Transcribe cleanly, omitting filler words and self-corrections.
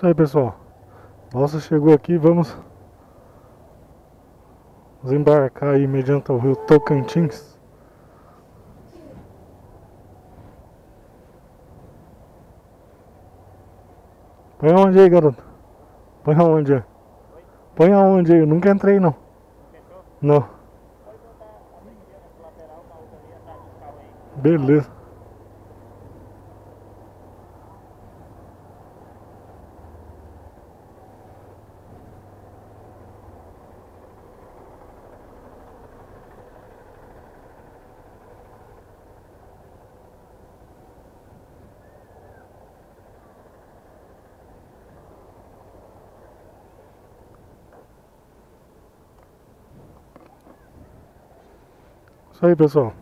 Isso aí, pessoal. Nossa, chegou aqui, vamos desembarcar aí mediante o rio Tocantins. Põe aonde aí, garoto? Põe aonde aí? Põe aonde aí? Eu nunca entrei, não. Não. Beleza. Isso aí, pessoal.